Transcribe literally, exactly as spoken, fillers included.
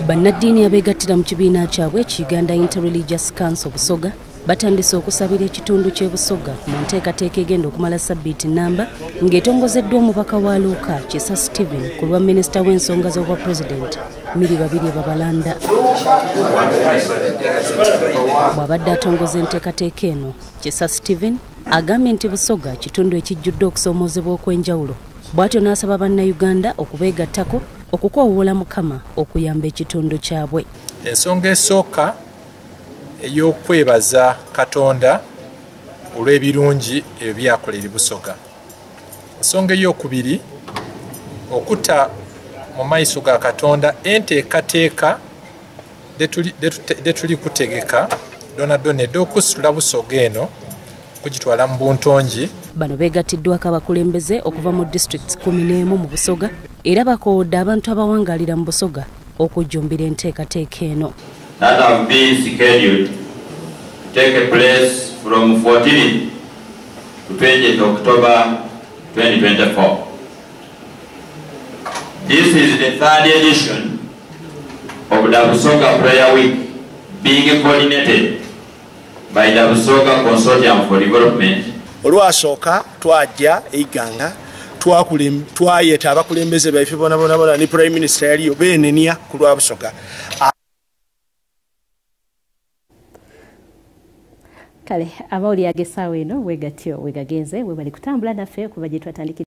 Bannaddiini abeegattira mu kibiina kyabwe Uganda Interreligious Council Busoga batandise okusabira ekitundu ky'e Busoga mu nteekateeka egenda okumala ssabbiiti nnamba ng'etongozeddwa omubaka wa Luuka Kisa Stephen ku lwa minisita w'ensonga z'obwa Pulezidenti Miri Babirye Babalanda. Bw'abadde atongoza enteekateeka eno, Kisa Stephen agambye nti Busoga kitundu ekijjudde okusoomoozebwa okw'enjawulo. Bw'atyo n'asaba bannayuganda okubeegattako okukoowoola Mukama okuyamba ekitundu kyabwe. Ensonga esooka ey'okwebaza Katonda olw'ebirungi ebyo byakolera Busoga. Ensonga ey'okubiri okutta mu maaso ga Katonda enteekateeka de tuli kutegeka dona dona ed'okusitula Busoga eno kugitwala mu buntongi. Bano beegattiddwako abakulembeze okuva mu districts kumi n'emu mu Busoga era bakoowodde abantu abawangaalira mu Busoga okujjumbira enteekateeka eno. That have been scheduled to take place from fourteenth to twentieth October twenty twenty-four. This is the third edition of the Busoga Prayer Week being coordinated by the Busoga Consortium for Development. Olwasooka twajja Iganga twayeta abakulembeze baife bona bona bona ni Prime Minister yaliyo beenenya ku lwa Busoga. Kale abawuli agesaawo eno wegatyo wegagenze we bali kutambula naffe kuba gye twatandikira